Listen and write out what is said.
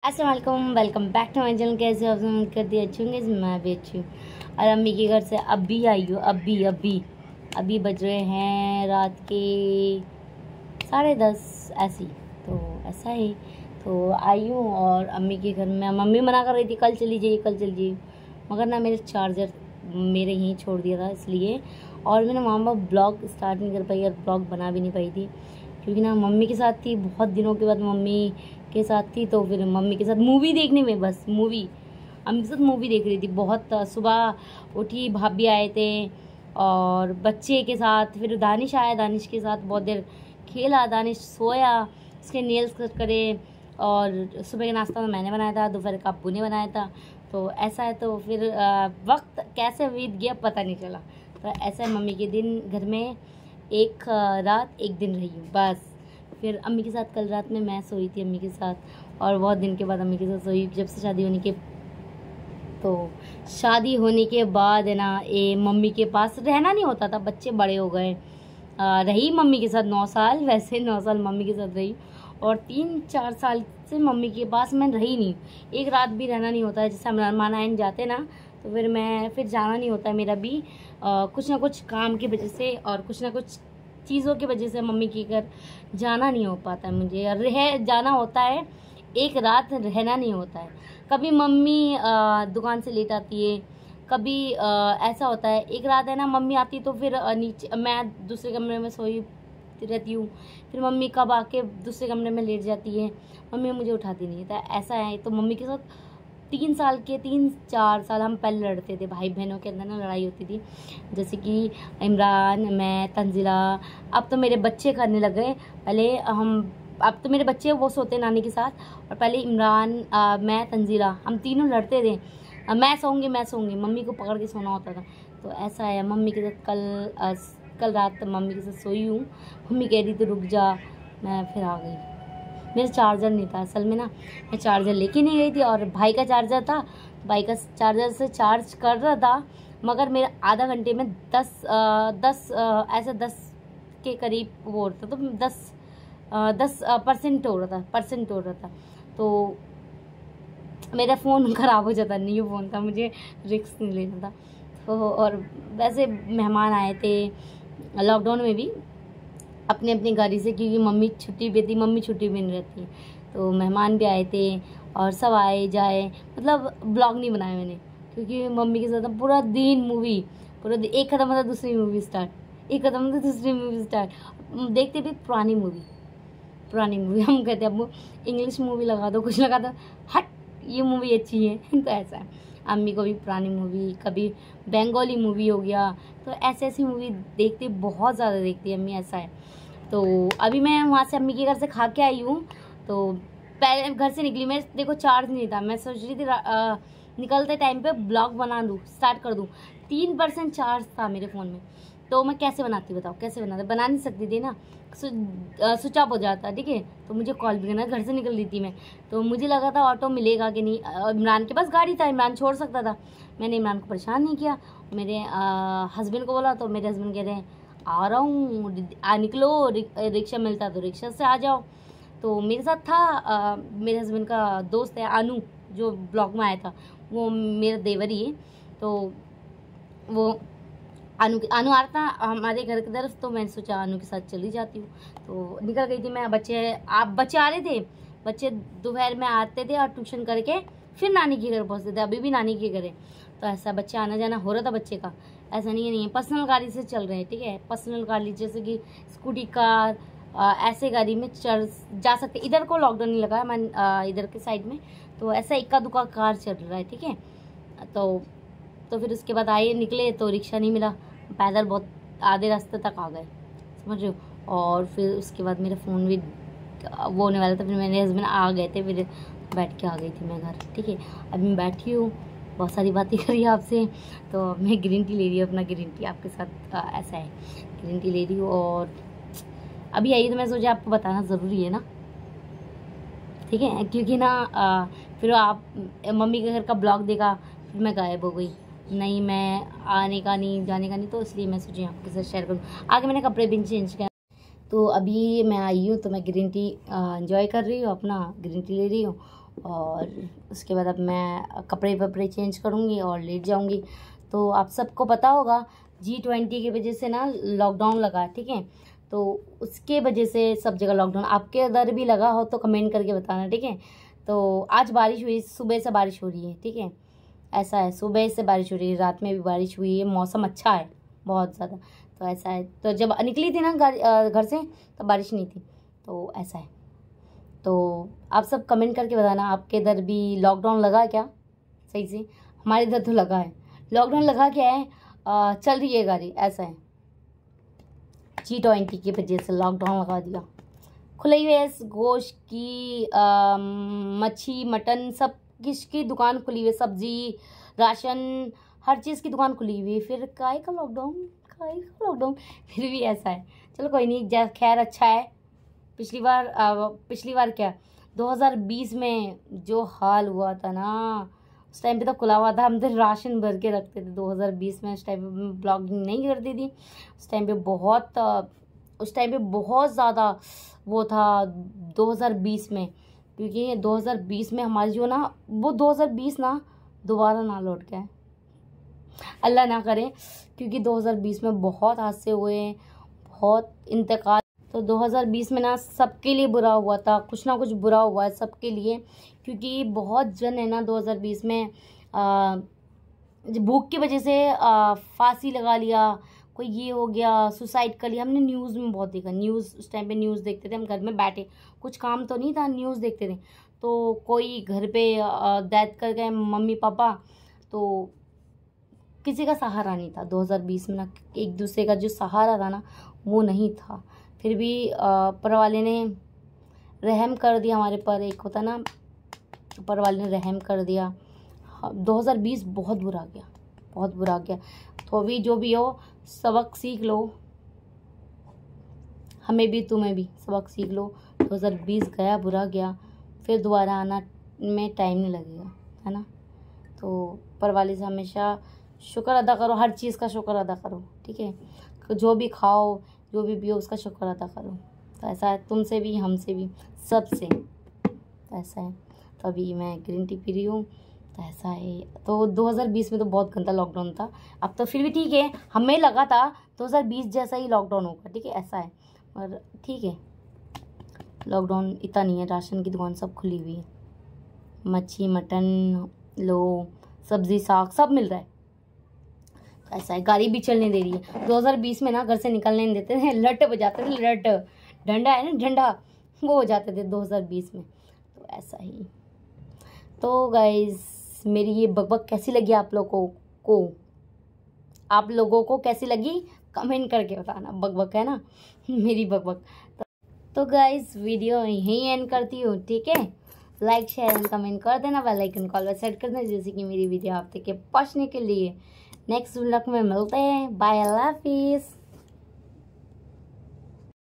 अस्सलाम वालेकुम, welcome back to my channel. कैसे आप सब कर दिया अच्छी होंगे, मैं भी अच्छी हूँ। और अम्मी के घर से अभी आई हूँ। अभी बज रहे हैं रात के 10:30 ऐसी। तो ऐसा ही तो आई हूँ और अम्मी के घर में मम्मी मना कर रही थी कल चली जाइए, मगर ना मेरे चार्जर मेरे यहीं छोड़ दिया था इसलिए। और मैंने वहाँ ब्लॉग स्टार्ट नहीं कर पाई और ब्लॉग बना भी नहीं पाई थी, क्योंकि ना मम्मी के साथ थी। बहुत दिनों के बाद मम्मी के साथ थी, तो फिर मम्मी के साथ मूवी देखने में, बस मूवी अम्मी के साथ मूवी देख रही थी। बहुत सुबह उठी, भाभी आए थे और बच्चे के साथ, फिर दानिश आया, दानिश के साथ बहुत देर खेला। दानिश सोया, उसके नेल्स कट करे। और सुबह का नाश्ता तो मैंने बनाया था, दोपहर का अब्बू ने बनाया था। तो ऐसा है, तो फिर वक्त कैसे बीत गया पता नहीं चला। तो ऐसा है, मम्मी के दिन घर में एक रात एक दिन रही हूँ बस। फिर अम्मी के साथ कल रात में मैं सोई थी अम्मी के साथ, और बहुत दिन के बाद अम्मी के साथ सोई। जब से शादी होने के बाद है ना, ये मम्मी के पास रहना नहीं होता था, बच्चे बड़े हो गए। रही मम्मी के साथ 9 साल, वैसे 9 साल मम्मी के साथ रही। और 3-4 साल से मम्मी के पास मैं रही नहीं, एक रात भी रहना नहीं होता है। जैसे हम मेहमान आए जाते ना, तो फिर जाना नहीं होता है मेरा भी, कुछ ना कुछ काम की वजह से और कुछ ना कुछ चीज़ों की वजह से मम्मी के घर जाना नहीं हो पाता है मुझे। रह जाना होता है, एक रात रहना नहीं होता है। कभी मम्मी दुकान से लेट आती है, कभी ऐसा होता है। एक रात है ना, मम्मी आती तो फिर नीचे मैं दूसरे कमरे में सोई रहती हूँ, फिर मम्मी कब आके दूसरे कमरे में लेट जाती है, मम्मी मुझे उठाती नहीं था। ऐसा है, तो मम्मी के साथ 3-4 साल हम पहले लड़ते थे, भाई बहनों के अंदर ना लड़ाई होती थी। जैसे कि इमरान, मैं, तंजिला। अब तो मेरे बच्चे करने लग गए। अब तो मेरे बच्चे वो सोते नानी के साथ, और पहले इमरान, मैं, तंजिला, हम तीनों लड़ते थे। मैं सोऊंगी, मम्मी को पकड़ के सोना होता था। तो ऐसा है, मम्मी के साथ कल रात मम्मी के साथ सोई हूँ। मम्मी कह रही थी रुक जा, मैं फिर आ गई। मेरा चार्जर नहीं था असल में ना, मैं चार्जर लेके नहीं गई थी, और भाई का चार्जर था, भाई का चार्जर से चार्ज कर रहा था। मगर मेरा आधा घंटे में 10 के करीब वो होता, तो 10% हो रहा था। तो मेरा फ़ोन ख़राब हो जाता, न्यू फ़ोन था, मुझे रिस्क नहीं लेना था। तो और वैसे मेहमान आए थे लॉकडाउन में भी अपनी अपनी गाड़ी से, क्योंकि मम्मी छुट्टी पे थी, मम्मी छुट्टी पे नहीं रहती है। तो मेहमान भी आए थे और सब आए जाए, मतलब ब्लॉग नहीं बनाया मैंने, क्योंकि मम्मी के साथ पूरा दिन मूवी, एक ख़त्म होता दूसरी मूवी स्टार्ट, देखते भी पुरानी मूवी। हम कहते अब इंग्लिश मूवी लगा दो, कुछ लगा दो, हट ये मूवी अच्छी है। तो ऐसा है, अम्मी को भी पुरानी मूवी, कभी बंगाली मूवी हो गया, तो ऐसी मूवी देखती, बहुत ज़्यादा देखती है अम्मी। ऐसा है, तो अभी मैं वहाँ से अम्मी के घर से खा के आई हूँ। तो पहले घर से निकली, मैं देखो चार्ज नहीं था, मैं सोच रही थी निकलते टाइम पे ब्लॉग बना दूँ, स्टार्ट कर दूँ। 3% चार्ज था मेरे फ़ोन में, तो मैं कैसे बनाती, बताओ कैसे बनाती, बना नहीं सकती थी ना, स्विच ऑफ हो जाता, ठीक है। तो मुझे कॉल भी करना, घर से निकल रही थी मैं, तो मुझे लगा था ऑटो मिलेगा कि नहीं। इमरान के पास गाड़ी था, इमरान छोड़ सकता था, मैंने इमरान को परेशान नहीं किया। मेरे हस्बैंड को बोला, तो मेरे हस्बैंड कह रहे हैं आ रहा हूँ, निकलो, रिक्शा मिलता तो रिक्शा से आ जाओ। तो मेरे साथ था मेरे हस्बैंड का दोस्त है अनु, जो ब्लॉग में आया था, वो मेरा देवर ही है। तो वो अनु आ रहा था हमारे घर की तरफ, तो मैंने सोचा अनु के साथ चली जाती हूँ। तो निकल गई थी मैं। बच्चे आ रहे थे, बच्चे दोपहर में आते थे और ट्यूशन करके फिर नानी के घर पहुँचते थे, अभी भी नानी के घर है। तो ऐसा बच्चे आना जाना हो रहा था बच्चे का, ऐसा नहीं है। पर्सनल गाड़ी से चल रहे हैं, ठीक है, पर्सनल गाड़ी जैसे कि स्कूटी, कार, ऐसे गाड़ी में जा सकते। इधर को लॉकडाउन नहीं लगा है, मैं इधर के साइड में, तो ऐसा इक्का दुक्का कार चल रहा है, ठीक है। तो फिर उसके बाद आए, निकले तो रिक्शा नहीं मिला, पैदल बहुत आधे रास्ते तक आ गए, समझ रहे हो। और फिर उसके बाद मेरा फ़ोन भी वो होने वाला था, फिर मेरे हस्बैंड आ गए थे, फिर बैठ के आ गई थी मैं घर, ठीक है। अभी मैं बैठी हूँ, बहुत सारी बातें करी आपसे, तो मैं ग्रीन टी ले रही हूँ, अपना ग्रीन टी आपके साथ ऐसा है, ग्रीन टी ले रही हूँ। और अभी आई तो मैं सोचा आपको बताना ज़रूरी है ना, ठीक है, क्योंकि ना फिर आप मम्मी के घर का ब्लॉग देखा, फिर मैं गायब हो गई, नहीं मैं आने का नहीं, जाने का नहीं, तो इसलिए मैं सोची आपके साथ शेयर करूँ। आगे मैंने कपड़े भी चेंज किया, तो अभी मैं आई हूँ, तो मैं ग्रीन टी एंजॉय कर रही हूँ, अपना ग्रीन टी ले रही हूँ। और उसके बाद अब मैं कपड़े वपड़े चेंज करूँगी और लेट जाऊँगी। तो आप सबको पता होगा G20 की वजह से ना लॉकडाउन लगा है, ठीक है। तो उसके वजह से सब जगह लॉकडाउन, आपके उधर भी लगा हो तो कमेंट करके बताना, ठीक है। तो आज बारिश हुई, सुबह से बारिश हो रही है, ठीक है। ऐसा है, सुबह से बारिश हो रही है, रात में भी बारिश हुई है, मौसम अच्छा है बहुत ज़्यादा। तो ऐसा है, तो जब निकली थी ना घर से तब बारिश नहीं थी, तो ऐसा है। तो आप सब कमेंट करके बताना आपके इधर भी लॉकडाउन लगा है क्या सही से। हमारे इधर तो लगा है लॉकडाउन। लगा क्या है, चल रही है गाड़ी, ऐसा है। G20 की वजह से लॉकडाउन लगा दिया। खुली हुई है गोश्त की, मच्छी मटन सब किसकी दुकान खुली हुई है, सब्जी राशन हर चीज़ की दुकान खुली हुई है। फिर काहे का लॉकडाउन फिर भी ऐसा है। चलो कोई नहीं, खैर अच्छा है। पिछली बार क्या 2020 में जो हाल हुआ था ना, उस टाइम पे तो खुला हुआ था, हम तो राशन भर के रखते थे 2020 में। उस टाइम पे ब्लॉगिंग नहीं करती थी, उस टाइम पे बहुत ज़्यादा वो था 2020 में। क्योंकि 2020 में हमारी जो ना वो 2020 ना दोबारा ना लौट के आए, अल्लाह ना करे। क्योंकि 2020 में बहुत हादसे हुए, बहुत इंतकाल। तो 2020 में ना सबके लिए बुरा हुआ था, कुछ ना कुछ बुरा हुआ है सबके लिए। क्योंकि बहुत जन है ना 2020 में भूख की वजह से फांसी लगा लिया, कोई ये हो गया, सुसाइड कर लिया। हमने न्यूज़ में बहुत देखा, न्यूज़ उस टाइम पे न्यूज़ देखते थे हम घर में बैठे, कुछ काम तो नहीं था, न्यूज़ देखते थे। तो कोई घर पे डेथ कर गए मम्मी पापा, तो किसी का सहारा नहीं था 2020 में ना। एक दूसरे का जो सहारा था ना वो नहीं था। फिर भी ऊपर वाले ने रहम कर दिया हमारे पर, एक होता ना ऊपर वाले ने रहम कर दिया। 2020 बहुत बुरा गया। तो अभी जो भी हो सबक सीख लो, हमें भी तुम्हें भी सबक सीख लो। 2020 गया, बुरा गया, फिर दोबारा आना में टाइम नहीं लगेगा, है ना। तो ऊपर वाले से हमेशा शुक्र अदा करो, हर चीज़ का शुक्र अदा करो, ठीक है। जो भी खाओ, जो भी पियो, उसका शुक्र अदा करो। तो ऐसा है, तुमसे भी, हमसे भी, सबसे तो ऐसा है। तो अभी मैं ग्रीन टी पी रही हूँ, तो ऐसा है। तो 2020 में तो बहुत गंदा लॉकडाउन था। अब तो फिर भी ठीक है, हमें लगा था 2020 जैसा ही लॉकडाउन होगा, ठीक है, ऐसा है। और ठीक है, लॉकडाउन इतना नहीं है, राशन की दुकान सब खुली हुई है, मच्छी मटन लो, सब्जी साग सब मिल रहा है। तो ऐसा है, गाड़ी भी चलने दे रही है। 2020 में ना घर से निकलने नहीं देते थे, लट बजाते थे, लट डंडा है ना, डंडा वो हो जाते थे 2020 में। तो ऐसा ही। तो गाइज मेरी ये बकबक कैसी लगी आप लोगों को कैसी लगी कमेंट करके बताना। बकबक है ना मेरी बकबक। तो गाइज वीडियो यहीं एंड करती हूँ, ठीक है। लाइक शेयर एंड कमेंट कर देना, बेल आइकन कॉल पर सेट कर देना, जैसे कि मेरी वीडियो आप तक के पहुँचने के लिए। नेक्स्ट व्लॉग में मिलते हैं, बाय, अल्लाह हाफिज़।